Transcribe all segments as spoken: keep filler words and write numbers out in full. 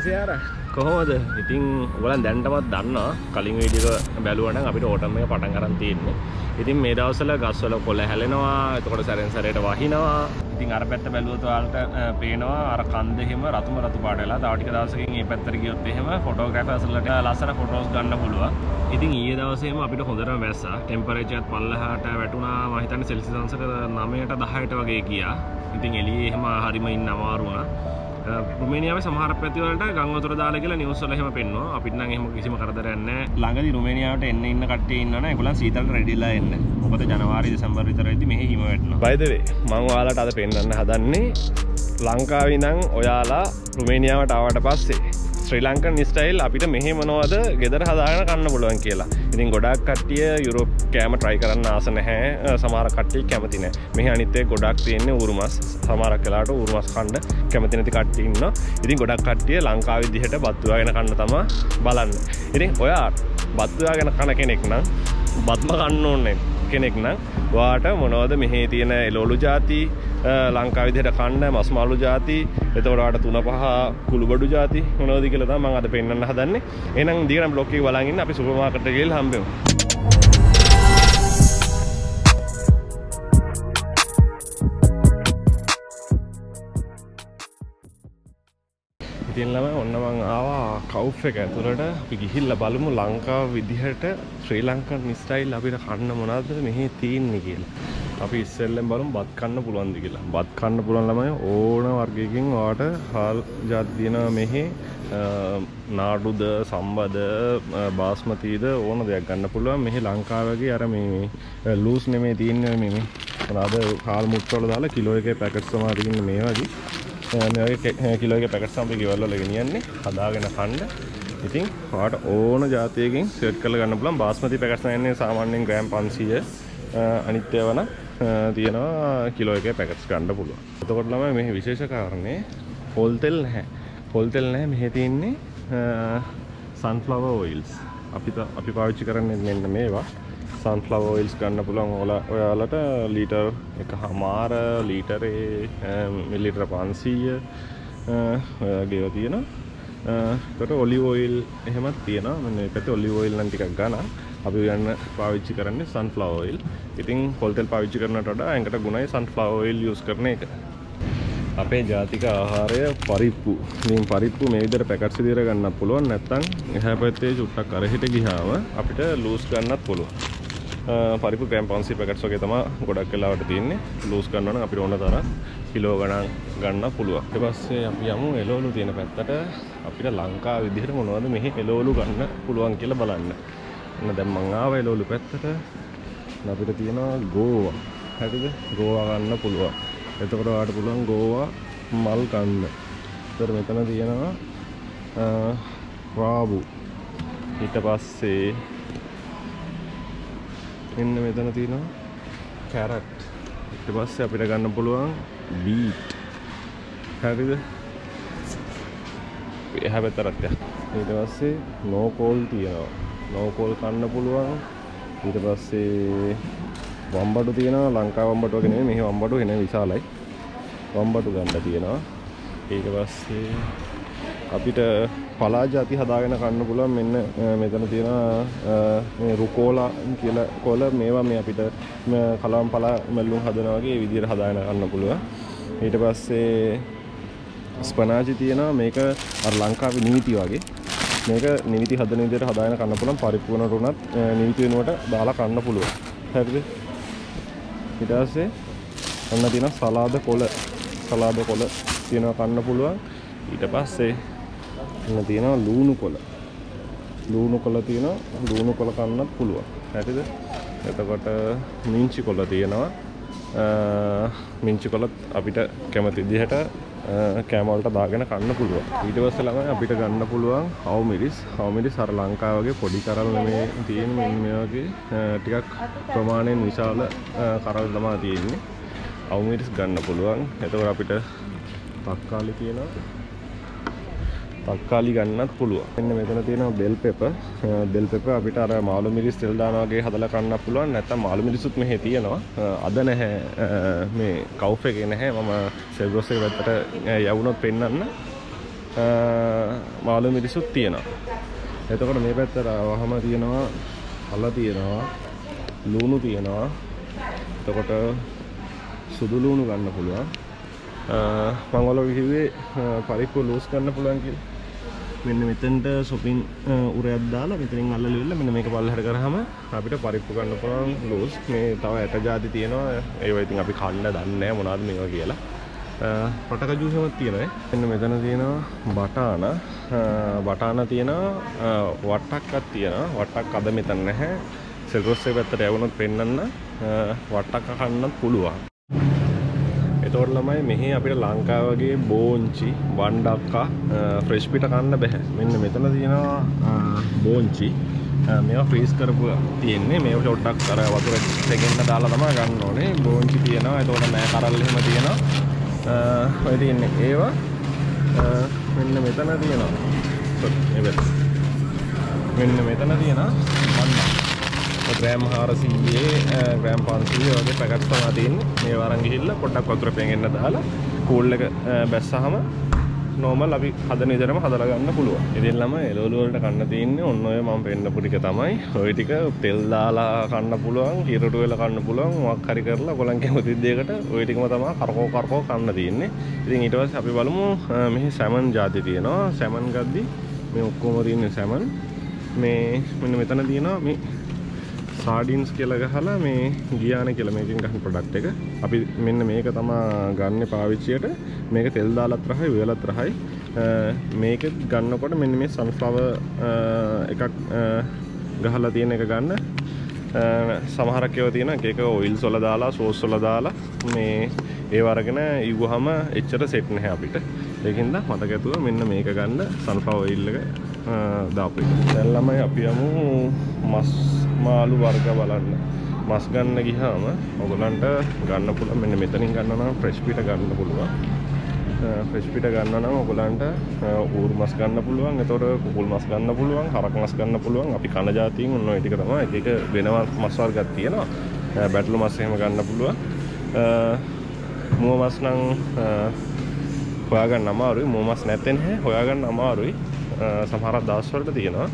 සියාර කොහොමද? ඉතින් ඔයගොල්ලන් දැනටමත් දන්නවා කලින් වීඩියෝ එක බැලුවා නම් අපිට ඕටම් එක පටන් ගන්න තියෙන්නේ. ඉතින් මේ දවස්වල ගස්වල කොළ හැලෙනවා. එතකොට සැරෙන් සැරේට වහිනවා. ඉතින් අර පැත්ත බැලුවොත් ඔයාලට පේනවා අර කන්ද එහෙම රතුම රතු පාට වෙලා. තව ටික දවසකින් මේ පැත්තට ගියොත් එහෙම ෆොටෝග්‍රැෆර්ස් වලට ලස්සන ෆොටෝස් ගන්න පුළුවන්. ඉතින් ඊයේ දවසේම අපිට හොඳටම වැස්සා. ටෙම්පරේචර් එකත් පල්ලෙහාට වැටුණා. මම හිතන්නේ සෙල්සියස් අංශක නවයට දහයට වගේ ගියා. ඉතින් එළියේ එහෙම හරිම ඉන්න අමාරු වුණා. රුමේනියාවේ සමහර පැති වලට ගම් වතුර දාලා කියලා නිවුස් වල එහෙම පෙන්වනවා. අපිට නම් එහෙම කිසිම කරදරයක් නැහැ. ළඟදී රුමේනියාවට එන්න ඉන්න කට්ටිය ඉන්නවනේ. ඒගොල්ලන් සීතලට රෙඩිලා එන්න. මොකද ජනවාරි දෙසැම්බර් විතරයිදී මෙහි හිම වැටෙනවා. by the way මම ඔයාලට අද පෙන්වන්න හදන්නේ ලංකාවේ ඉඳන් ඔයාලා රුමේනියාවට ආවට පස්සේ ශ්‍රී ලංකන් ස්ටයිල් අපිට මෙහෙ මොනවද ගෙදර හදාගෙන කන්න පුළුවන් කියලා. ඉතින් ගොඩක් කට්ටිය යුරෝප් කෑම try කරන්න ආස නැහැ. සමහර කට්ටිය කැමති නැහැ. මෙහි අනිත් එක ගොඩක් තියෙන්නේ ඌරු මස්. සමහරක් වෙලාවට ඌරු මස් කන්න කැමති නැති කට්ටිය ඉන්නවා. ඉතින් ගොඩක් කට්ටිය ලංකාවේ විදිහට බත් වේගෙන කන්න තමයි බලන්නේ. ඉතින් ඔයා බත් වේගෙන කන කෙනෙක් නම් බත්ම කන්න ඕනේ කෙනෙක් නම් ඔයාට මොනවද මෙහි තියෙන එළවලු ಜಾති ලංකාවේ විදිහට කන්න මස් මාළු ಜಾති එතකොට ඔයාට තුන පහ කුළුබඩු ಜಾති මොනවද කියලා තමයි මම අද පෙන්නන්න හදන්නේ. එහෙනම් දිගටම බ්ලොග් එක බලන් ඉන්න අපි සුපර් මාකට් එකට ගිහලා හම්බෙමු. ඉතින් ළමයි ඔන්න මම ආවා කවුෆ් එක ඇතුළට. අපි ගිහිල්ලා බලමු ලංකාව විදිහට ශ්‍රී ලංකන් ස්ටයිල් අපිට කන්න මොනවද මෙහි තියෙන්නේ කියලා. අපි ඉස්සෙල්ලෙන් බලමු බත් කන්න පුළුවන්ද කියලා. බත් කන්න පුළුවන් ළමයි ඕන වර්ගයකින් ඔයාට හාල් ಜಾති දිනවා මෙහි නාඩුද සම්බද බාස්මතිද ඕන දෙයක් ගන්න පුළුවන්. මෙහි ලංකාවගේ අර මේ ලූස් නෙමෙයි තියෙන්නේ මේ මොනවාද හාල් මුට්ටු වල දාලා කිලෝ එකේ පැකට්ස් තමයි තියෙන්නේ මේ වගේ. මේ වගේ කිලෝ එකේ පැකට්ස් තමයි ගෙවල් වල ගෙනියන්නේ හදාගෙන කන්න. ඉතින් ඔයාට ඕන જાතියකින් සෙට් කරලා ගන්න පුළුවන්. බාස්මති පැකට්ස් නැන්නේ සාමාන්‍යයෙන් ග්‍රෑම් පන්සීය අනිත් ඒවා නම් තියෙනවා කිලෝ එකේ පැකට්ස් ගන්න පුළුවන්. එතකොට ළමයි මේ විශේෂ කාරණේ පොල් තෙල් නැහැ. පොල් තෙල් නැහැ මෙහි තියෙන්නේ sunflower oils. අපි අපි පාවිච්චි කරන්නේ මෙන්න මේවා. sunflower oils ගන්න පුළුවන් ඔයාලට ලීටර් එකමාර ලීටරේ මිලිලිටර පන්සීය ඔයගේ තියෙනවා. ඒකට ඔලිව් ඔයිල් එහෙමත් තියෙනවා. මෙන්න මේකට ඔලිව් ඔයිල් නම් ටිකක් ගන්න. අපි ගන්න පාවිච්චි කරන්නේ sunflower oil. ඉතින් පොල් තෙල් පාවිච්චි කරනට වඩා එකට ගුණයි sunflower oil use කරන එක. අපේ ජාතික ආහාරය පරිප්පු. ඉතින් පරිප්පු මේ විදිහට පැකට්ස් විදිහට ගන්නත් පුළුවන්. නැත්නම් එහා පැත්තේ චුට්ටක් අරහිට ගියාම අපිට ලූස් ගන්නත් පුළුවන්. පරිප්පු ග්‍රෑම් පන්සීය පැකට්ස් වගේ තමයි ගොඩක් වෙලාවට තියෙන්නේ. ලූස් ගන්නවා නම් අපිට ඕන තරම් කිලෝ ගණන් ගන්න පුළුවන්. ඊට පස්සේ අපි යමු එළවලු තියෙන පැත්තට. අපිට ලංකාව විදිහට මොනවද මෙහි එළවලු ගන්න පුළුවන් කියලා බලන්න. එන්න දැන් මං ආවා එළවලු පැත්තට. අපිට තියෙනවා ගෝවා. හරිද? ගෝවා ගන්න පුළුවන්. එතකොට ඔයාලට පුළුවන් ගෝවා මල් ගන්න. ඒතර මෙතන තියෙනවා රාබු. ඊට පස්සේ මෙන්න මෙතන තියෙනවා කැරට්. ඊට පස්සේ අපිට ගන්න පුළුවන් බීට්. හරිද? එහා පැත්තට යන්න. ඊට පස්සේ නෝකෝල් තියෙනවා. නෝකෝල් කන්න පුළුවන්. ඊට පස්සේ වම්බඩු තියෙනවා. ලංකාව වම්බඩු වගේ නෙමෙයි. මෙහි වම්බඩු එන විශාලයි. වම්බඩු ගන්න තියෙනවා. ඊට පස්සේ අපිට පලා ಜಾති හදාගෙන කන්න පුළුවන්. මෙන්න මෙතන තියෙනවා මේ රුකෝලා කියලා කොළ. මේවා මේ අපිට කලවම් පලා මැල්ලුම් හදනවා වගේ මේ විදිහට හදාගෙන කන්න පුළුවන්. ඊට පස්සේ ස්පනාචි තියෙනවා. මේක අර ලංකාවේ නිමිති වගේ. මේක නිමිති හදන විදිහට හදාගෙන කන්න පුළුවන්. පරිප්පු වුණට උනත් නිමිති වෙනුවට දාලා කන්න පුළුවන්. හරිද? ඊට පස්සේ අන්න තියෙනවා සලාද කොළ. සලාද කොළ තියෙනවා කන්න පුළුවන්. ඊට පස්සේ අන්න තියෙනවා ලූණු කොළ. ලූණු කොළ තියෙනවා. ලූණු කොළ කන්නත් පුළුවන්. හරිද? එතකොට මිංචි කොළ තියෙනවා. මිංචි කොළත් අපිට කැමති විදිහට කෑම වලට දාගෙන කන්න පුළුවන්. ඊට පස්සේ ළමයි අපිට ගන්න පුළුවන් හවු මිරිස්. හවු මිරිස් අර ලංකාව වගේ පොඩි කරල් නෙමෙයි තියෙන්නේ. මේ වගේ ටිකක් ප්‍රමාණයෙන් විශාල කරල් තමයි තියෙන්නේ. හවු මිරිස් ගන්න පුළුවන්. එතකොට අපිට තක්කාලි තියෙනවා. තක්කාලි ගන්නත් පුළුවන්. මෙන්න මෙතන තියෙනවා බෙල් පෙපර්. බෙල් පෙපර් අපිට අර මාළු මිරිස් තෙල් දානවා වගේ හදලා කන්නත් පුළුවන්. නැත්නම් මාළු මිරිසුත් මෙහි තියෙනවා. අද නැහැ මේ කවුෆ් එකේ නැහැ. මම සෙල්ගොස් එක පැත්තට යවුනොත් පෙන්නන්න. මාළු මිරිසුත් තියෙනවා. එතකොට මේ පැත්තට වහම තියෙනවා අල තියෙනවා, ලුණු තියෙනවා. එතකොට සුදු ලුණු ගන්න පුළුවන්. මම ඔයාලට කිව්වේ පරිප්පුව ලූස් ගන්න පුළුවන් කියලා. මෙන්න මෙතෙන්ට සොපින් උරයක් දාලා මෙතනින් අල්ලලා මෙන්න මේක පල්ලෙහාට කරාම අපිට පරිප්පු ගන්න පුළුවන් ලූස්. මේ තව ඇට ಜಾති තියෙනවා. ඒවා ඉතින් අපි කන්න දන්නේ නැහැ මොනවද මේවා කියලා. පටක ජූස් එකක් තියෙනවා. මෙන්න මෙතන තියෙනවා බටාන. බටාන තියෙනවා වට්ටක්කක් තියෙනවා. වට්ටක් අද මෙතන නැහැ. සෙල්රොස් එක පැත්තට යවුනොත් පෙන්නන්න වට්ටක්ක කන්නත් පුළුවන්. එතකොට ළමයි මෙහි අපිට ලංකාව වගේ බෝංචි, වණ්ඩක්කා, ෆ්‍රෙෂ් පිට කන්න බෑ. මෙන්න මෙතන තියෙනවා බෝංචි. මේවා ෆ්‍රීස් කරපු තියෙන්නේ. මේව ෂොට්ටක් අර වතුර එකෙන් දාලා තමයි ගන්න ඕනේ. බෝංචි තියෙනවා. එතකොට නෑ කරල් එහෙම තියෙනවා. ඔය තියෙන්නේ ඒවා මෙන්න මෙතන තියෙනවා. මෙන්න මෙතන තියෙනවා වණ්ඩක්. ග්‍රෑම් හාරසීයේ ග්‍රෑම් පන්සීය වගේ පැකට්ස් තමයි තියෙන්නේ. මේ වරන් ගිහිල්ලා පොඩ්ඩක් වතුර පෙන්ගෙන්න දාලා කූල් එක බැස්සහම නෝමල් අපි හදන විදිහටම හදලා ගන්න පුළුවන්. ඉතින් ළමයි එළවලු වලට කන්න තියෙන්නේ ඔන්න ඔය මම පෙන්නපු ටික තමයි. ඔය ටික තෙල් දාලා කන්න පුළුවන්, හිරටු වෙලා කන්න පුළුවන්, මොකක් හරි කරලා ඔයගලන් කැමති දෙයකට ඔය ටිකම තමයි කරකෝ කරකෝ කන්න තියෙන්නේ. ඉතින් ඊට පස්සේ අපි බලමු මෙහි සැමන් ಜಾති තියෙනවා. සැමන් ගද්දි මේ ඔක්කොම තියෙන්නේ සැමන්. මේ මෙන්න මෙතන තියෙනවා මේ සාඩින්ස් කියලා ගහලා මේ ගියාන කියලා මේකෙන් ගන්න ප්‍රොඩක්ට් එක. අපි මෙන්න මේක තමයි ගන්න පාවිච්චියට. මේක තෙල් දාලත් රහයි, වේලත් රහයි. මේක ගන්නකොට මෙන්න මේ සන්ෆ්ලවර් එකක් ගහලා තියෙන එක ගන්න. සමහරක් ඒවා තියෙන එක එක ඔයිල්ස් වල දාලා, සෝස් වල දාලා මේ ඒව අරගෙන ඉවුවහම එච්චර සෙට් නැහැ අපිට. ඒකින්ද මතක ඇතුව මෙන්න මේක ගන්න සන්ෆ්ලවර් ඔයිල් එක දාපු එක. දැන් ළමයි අපි යමු මස් මාළු වර්ග බලන්න. මස් ගන්න ගියාම ඔයගලන්ට ගන්න පුළුවන් මෙන්න මෙතනින් ගන්න නම් ෆ්‍රෙෂ් පිට ගන්න පුළුවන්. ෆ්‍රෙෂ් පිට ගන්න නම් ඔයගලන්ට ඌරු මස් ගන්න පුළුවන්. එතකොට කුකුල් මස් ගන්න පුළුවන්, හරක් මස් ගන්න පුළුවන්. අපි කන જાතියින් ඔන්න ඔය ටික තමයි. එක එක වෙනම මස් වර්ගයක් තියෙනවා. බැටළු මස් එහෙම ගන්න පුළුවන්. මුව මස් නම් හොයාගන්න අමාරුයි. මුව මස් නැත්නම් හොයාගන්න අමාරුයි. සමහර දවස් වලට තියෙනවා.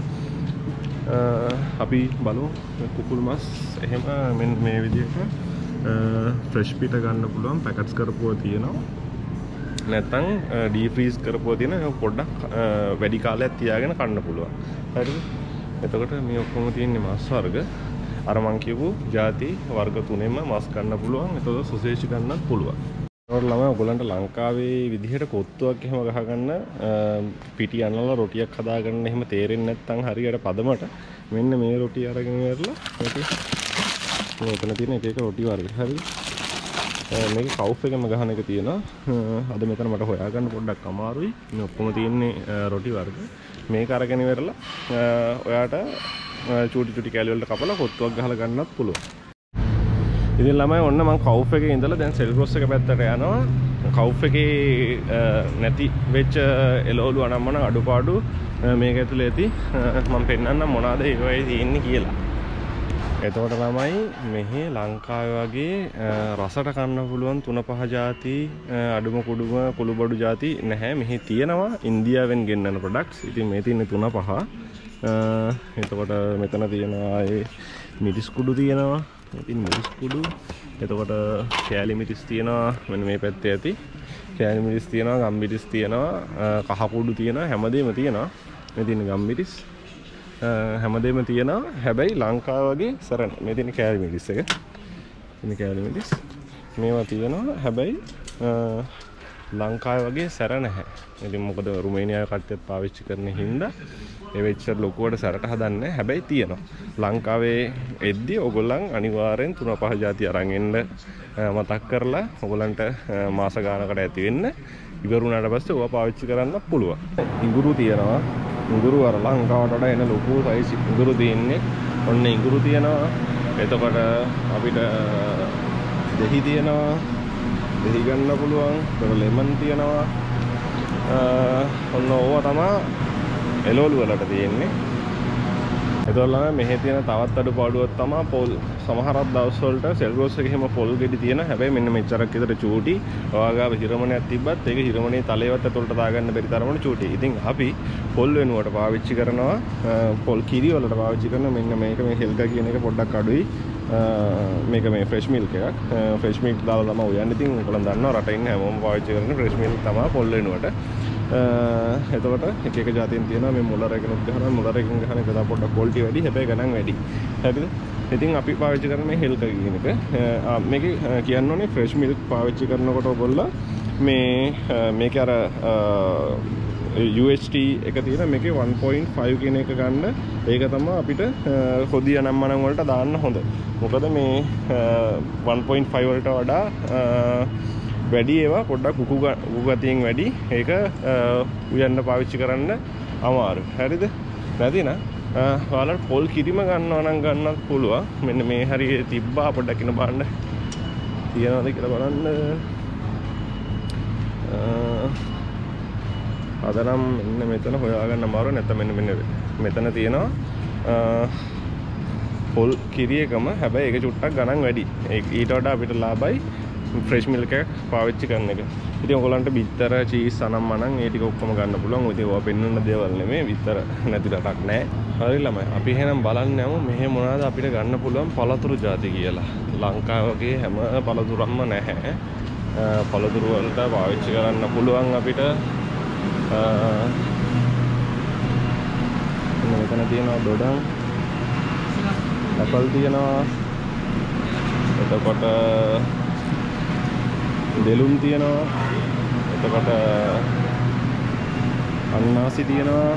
අපි බලමු කුකුල් මස් එහෙම මෙන්න මේ විදිහට ෆ්‍රෙෂ් පිට ගන්න පුළුවන්. පැකට්ස් කරපුවා තියෙනවා. නැත්නම් ඩීප් ෆ්‍රීස් කරපුවා තියෙන පොඩ්ඩක් වැඩි කාලයක් තියාගෙන කන්න පුළුවන්. හරිද? එතකොට මේ ඔක්කොම තියෙන්නේ මස් වර්ග. අර මං කියපු ಜಾති වර්ග තුනෙන්ම මස් ගන්න පුළුවන්. එතකොට සොසේජ් ගන්නත් පුළුවන්. ඒකට ළමයි ඔයගලන්ට ලංකාවේ විදිහට කොත්තුවක් එහෙම ගහගන්න පිටි අනලා රොටියක් හදාගන්න එහෙම තේරෙන්නේ නැත්නම් හරියට පදමට මෙන්න මේ රොටිය අරගෙන ඉවරලා මේක මෙතන තියෙන එක එක රොටි වර්ග. හරිද? මේක කවුෆ් එකෙම ගහන එක තියෙනවා. අද මෙතන මට හොයාගන්න පොඩ්ඩක් අමාරුයි. මේ ඔක්කොම තියෙන්නේ රොටි වර්ග. මේක අරගෙන ඉවරලා ඔයාට චූටි චූටි කැලි වලට කපලා කොත්තුවක් ගහලා ගන්නත් පුළුවන්. ඉතින් ළමයි ඔන්න මම කවුෆ් එකේ ඉඳලා දැන් සෙල්රොස් එක පැත්තට යනවා. කවුෆ් එකේ නැති වෙච්ච එළවලු අනම්මන අඩුපාඩු මේක ඇතුලේ ඇති. මම පෙන්නන්නම් මොනවාද ඒවයි තියෙන්නේ කියලා. එතකොට ළමයි මෙහි ලංකාවේ වගේ රසට කන්න පුළුවන් තුන පහ ಜಾති අඩුම කුඩුම කුළු බඩු ಜಾති නැහැ. මෙහි තියෙනවා ඉන්දියාවෙන් ගෙන්නන ප්‍රොඩක්ට්ස්. ඉතින් මේ තියෙන්නේ තුන පහ. එතකොට මෙතන තියෙනවා ඒ මිරිස් කුඩු තියෙනවා. ඉතින් මිරිස් කුඩු. එතකොට කෑලි මිරිස් තියෙනවා. මෙන්න මේ පැත්තේ ඇති. කෑලි මිරිස් තියෙනවා, ගම් මිරිස් තියෙනවා, කහ කුඩු තියෙනවා, හැමදේම තියෙනවා. මේ තියෙන ගම් මිරිස් හැමදේම තියෙනවා. හැබැයි ලංකාව වගේ සරණ මේ තියෙන කෑලි මිරිස් එක. මේ කෑලි මිරිස් මේවා තියෙනවා. හැබැයි ලංකාවේ වගේ සැර නැහැ. ඉතින් මොකද රුමේනියාවේ කට්ටියත් පාවිච්චි කරන හින්දා ඒ වෙච්ච ලොකුවට සැරට හදන්නේ. හැබැයි තියෙනවා. ලංකාවේ එද්දි ඔයගොල්ලන් අනිවාර්යෙන් තුන පහ ಜಾති අරන් එන්න මතක් කරලා ඔයගොල්ලන්ට මාස ගානකට ඇති වෙන්න. ඉවරුණාට පස්සේ ඕවා පාවිච්චි කරන්න පුළුවන්. ඉඟුරු තියෙනවා. ඉඟුරු අර ලංකාවට වඩා එන ලොකු සයිස් ඉඟුරු තියෙන්නේ. ඔන්න ඉඟුරු තියෙනවා. එතකොට අපිට දෙහි තියෙනවා. දෙහි ගන්න පුළුවන්. ඒක ලෙමන් තියෙනවා. ඔන්න ඕවා තමයි එළවලු වලට තියෙන්නේ. ඒතකොට මෙහි තියෙන තවත් අඩුපාඩුවක් තමයි පොල් සමහරක් දවස්වලට සෙල්රෝස් එකේ හැම පොල් ගෙඩි තියෙන හැබැයි මෙන්න මෙච්චරක් විතර චූටි ඔයාගාව හිරමණයක් තිබ්බත් ඒක හිරමණේ තලයේවත් ඇතුළට දාගන්න බැරි තරමට චූටි. ඉතින් අපි පොල් වෙනුවට පාවිච්චි කරනවා පොල් කිරි වලට පාවිච්චි කරන මෙන්න මේක මේ හෙල්ගා කියන එක පොඩ්ඩක් අඩුයි. මේක මේ ෆ්‍රෙෂ් මිල්ක් එකක්. ෆ්‍රෙෂ් මිල්ක් දාලා තමයි උයන්නේ. ඉතින් ඔයගොල්ලන් දන්නවා රට ඉන්න හැමෝම පාවිච්චි කරන ෆ්‍රෙෂ් මිල්ක් තමයි පොල් වෙනුවට. එතකොට එක එක જાතින් තියෙනවා මේ මොලර් එකනොත් ගහනවා මොලර් එකෙන් ගහන එක තමයි පොඩ්ඩක් ක්වොලිටි වැඩි හැබැයි ගණන් වැඩි. හරිද? ඉතින් අපි පාවිච්චි කරන මේ හෙල්ක කියන එක මේක කියන්න ඕනේ ෆ්‍රෙෂ් මිල්ක් පාවිච්චි කරනකොට ඔයගොල්ලෝ මේ මේක අර U H T එක තියෙන මේකේ one point five කියන එක ගන්න. ඒක තමයි අපිට හොදිය නම් මනම් වලට දාන්න හොඳ. මොකද මේ one point five වලට වඩා වැඩි ඒවා පොඩ්ඩක් උකු උගතියෙන් වැඩි. ඒක උයන්න පාවිච්චි කරන්න අමාරුයි. හරිද? නැතිනම් ඔයාලට පොල් කිරිම ගන්නවා නම් ගන්නත් පුළුවන්. මෙන්න මේ හරිය තිබ්බා පොඩ්ඩක් ඉන්න බලන්න. තියනවාද කියලා බලන්න. අදනම් මෙන්න මෙතන හොයාගන්න අමාරුයි. නැත්නම් මෙන්න මෙන්න මෙතන තියෙනවා පොල් කිරි එකම. හැබැයි ඒක චුට්ටක් ගණන් වැඩි. ඊට වඩා අපිට ලාභයි ෆ්‍රෙෂ් මිල්ක් එක පාවිච්චි කරන එක. ඉතින් ඔයගොල්ලන්ට බිත්තර චීස් අනම් මනම් ඒ ටික ඔක්කොම ගන්න පුළුවන්. ඉතින් ඔය පෙන්වන්න දේවල් නෙමෙයි. බිත්තර නැති රටක් නැහැ. හරි ළමයි. අපි එහෙනම් බලන්න යමු මෙහෙ මොනවද අපිට ගන්න පුළුවන් පළතුරු ಜಾති කියලා. ලංකාව වගේ හැම පළතුරක්ම නැහැ. පළතුරු වලට පාවිච්චි කරන්න පුළුවන් අපිට. මෙතන තියෙනවා දොඩම්. ඇපල් තියෙනවා. එතකොට දෙලුම් තියෙනවා. එතකොට අන්නාසි තියෙනවා.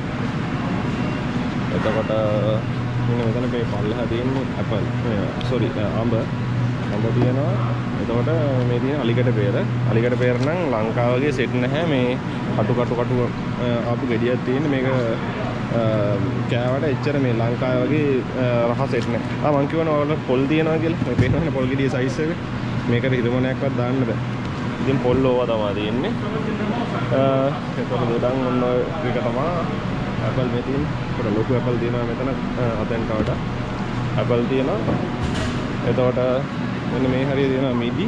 එතකොට මෙන්න මෙතන මේ පල්ලෙහා තියෙන්නේ ඇපල්. සෝරි අඹ. අඹ තියෙනවා. එතකොට මේ තියෙන අලිකඩ peer. අලිකඩ peer නම් ලංකාවගේ සෙට් නැහැ. මේ කටු කටු කටු ආපු ගෙඩියක් තියෙන්නේ. මේක කෑවට එච්චර මේ ලංකාවේ වගේ රහ සෙට් නැහැ. ආ මං කියවන ඔයාලට පොල් තියෙනවා කියලා. මේ පේනවනේ පොල් ගෙඩියේ සයිස් එක. මේකට හිරමණයක්වත් දාන්න බෑ. ඉතින් පොල් ඕවා තමයි තියෙන්නේ. එතකොට දොඩම් ඔන්න එක තමයි ඇපල් මේ තියෙන්නේ. පොඩ ලොකු ඇපල් තියෙනවා මෙතන අතෙන්ට වඩා. ඇපල් තියෙනවා. එතකොට මෙන්න මේ හරිය තියෙනවා මිදි.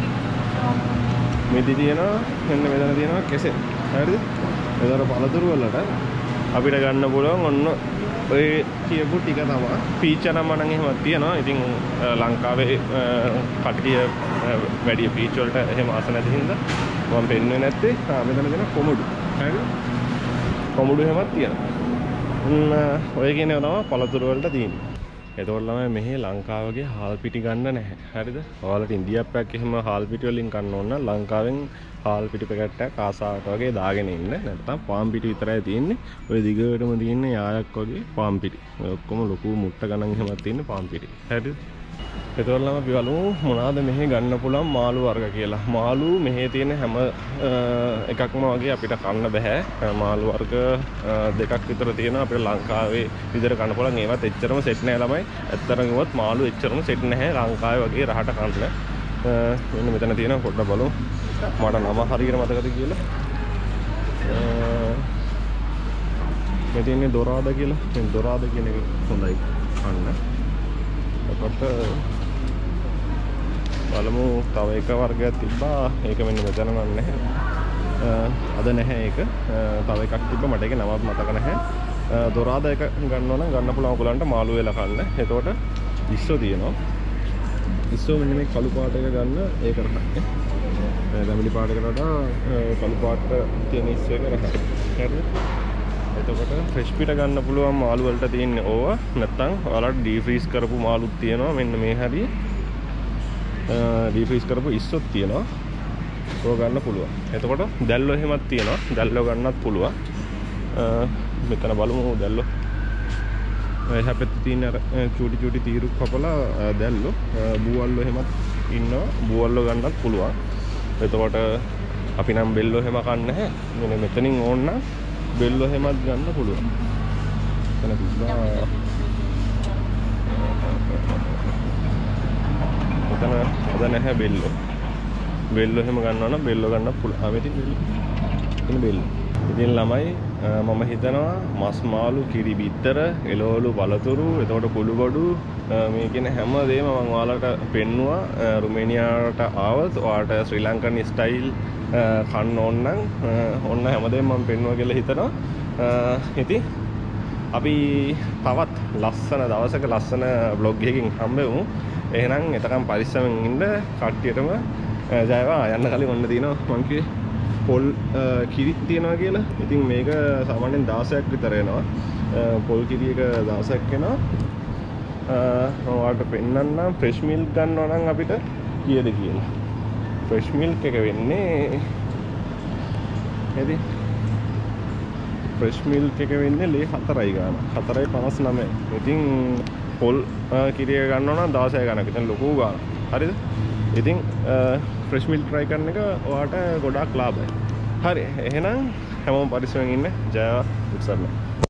මිදි තියෙනවා. මෙන්න මෙතන තියෙනවා කෙසෙල්. හරිද? එතකොට පළතුරු වලට අපිට ගන්න පුළුවන් ඔන්න ඔය කියපු ටික තමයි. පීච් නම් මනම් එහෙමත් තියෙනවා. ඉතින් ලංකාවේ කට්ටිය වැඩි පීච් වලට එහෙම ආස නැති හින්දා මම පෙන්වන්නේ නැත්තේ. ආ මෙතන දෙන කොමුඩු. හරිද? කොමුඩු එහෙමත් තියෙනවා. ඔය කියන්නේ තමයි පළතුරු වලට තියෙන්නේ. එතකොට ළමයි මෙහි ලංකාවගේ හාල් පිටි ගන්න නැහැ. හරිද? ඔයාලට ඉන්දියාප්පයක් එහෙම හාල් පිටි වලින් ගන්න ඕන නම් ලංකාවෙන් හාල් පිටි පැකට් එකක් ආසාවට වගේ දාගෙන ඉන්න. නැත්නම් පාන් පිටි විතරයි තියෙන්නේ. ඔය දිගටම තියෙන්නේ යායක් වගේ පාන් පිටි. ඔය ඔක්කොම ලොකු මුට්ට ගණන් එහෙමත් තියෙන්නේ පාන් පිටි. හරිද? එතකොට ළමයි අපි බලමු මොනවාද මෙහි ගන්න පුළුවන් මාළු වර්ග කියලා. මාළු මෙහි තියෙන හැම එකක්ම වගේ අපිට කන්න බෑ. මාළු වර්ග දෙකක් විතර තියෙනවා අපිට ලංකාවේ විතර කන්න පුළුවන්. ඒවත් එච්චරම සෙට් නෑ ළමයි. ඇත්තටම කිව්වොත් මාළු එච්චරම සෙට් නැහැ ලංකාවේ වගේ රහට කන්න. මෙන්න මෙතන තියෙනවා පොඩ්ඩක් බලමු. මට නම හරියට මතකද කියලා. මේ තියෙන්නේ දොරාද කියලා. මේ දොරාද කියන එක හොඳයි කන්න. එතකොට බලමු තව එක වර්ගයක් තිබ්බා. ඒක මෙන්න මෙතන නම් නැහැ. අද නැහැ ඒක. තව එකක් තිබ්බා මට ඒක නමක් මතක නැහැ. දොරාද එක ගන්නවා නම් ගන්න පුළුවන් ඔයගලන්ට මාළු වෙලා කන්න. එතකොට ඉස්සෝ තියෙනවා. ඉස්සෝ මෙන්න මේ කළු පාට එක ගන්න ඒක රහයි. ගමිලි පාට එකට වඩා කළු පාට තියෙන ඉස්සෝ එක රහයි. හරිද? එතකොට ෆ්‍රෙෂ් පිට ගන්න පුළුවන් මාළු වලට තියෙන්නේ ඕවා. නැත්තම් ඔයාලට ඩීෆ්‍රීස් කරපු මාළුත් තියෙනවා. මෙන්න මේ හරිය. ඩීෆ්‍රීස් කරපු ඉස්සොත් තියෙනවා. ඕක ගන්න පුළුවන්. එතකොට දැල්ලෝ එහෙමත් තියෙනවා. දැල්ලෝ ගන්නත් පුළුවන්. මෙතන බලමු දැල්ලෝ. එහා පැත්තේ තියෙන අර චූටි චූටි තීරු කපලා දැල්ලෝ බූවල්ලෝ එහෙමත් ඉන්නවා. බූවල්ලෝ ගන්නත් පුළුවන්. එතකොට අපි නම් බෙල්ලෝ එහෙම කන්නේ නැහැ. මෙන්න මෙතනින් ඕන නම් බෙල්ලෝ එහෙමත් ගන්න පුළුවන්. එතන තිබ්බා. එතන අද නැහැ බෙල්ලෝ. බෙල්ලෝ එහෙම ගන්නවා නම් බෙල්ලෝ ගන්න පුළුවන්. ආ මෙතන බෙල්ලෝ. එතන බෙල්ලෝ. ඉතින් ළමයි මම හිතනවා මස් මාළු කිරි බිත්තර එළවලු බලතුරු එතකොට කුළු ගොඩු මේ කියන හැම දෙයක්ම මම ඔයාලට පෙන්නුවා. රුමේනියාවට ආවොත් ඔයාලට ශ්‍රී ලංකන් ස්ටයිල් කන්න ඕන නම් ඔන්න හැම දෙයක්ම මම පෙන්නුවා කියලා හිතනවා. ඉතින් අපි තවත් ලස්සන දවසක ලස්සන බ්ලොග් එකකින් හම්බෙමු. එහෙනම් එතකම් පරිස්සමෙන් ඉන්න කට්ටියටම ජයවා. යන්න කලින් ඔන්න තියෙනවා මං කිව්වේ පොල් කිරිත් තියනවා කියලා. ඉතින් මේක සාමාන්‍යයෙන් දහසක් විතර එනවා. පොල් කිරි එක දහසක් එනවා. මම ඔයාලට පෙන්නන්නම් ෆ්‍රෙෂ් මිල්ක් ගන්නවා නම් අපිට කීයද කියලා. ෆ්‍රෙෂ් මිල්ක් එක වෙන්නේ එදී ෆ්‍රෙෂ් මිල්ක් එක වෙන්නේ ලේ හතරයි ගන්න. හතරයි පනස් නවය. ඉතින් පොල් කිරි එක ගන්නවා නම් දහසයි ගන්නක. ඉතින් ලොකු ගන්න. හරිද? ඉතින් ෆ්‍රෙෂ් මිල්ක් try කරන එක ඔයාලට ගොඩාක් ලාභයි. හරි. එහෙනම් හැමෝම පරිස්සමෙන් ඉන්න. ජයවා උත්සන්න.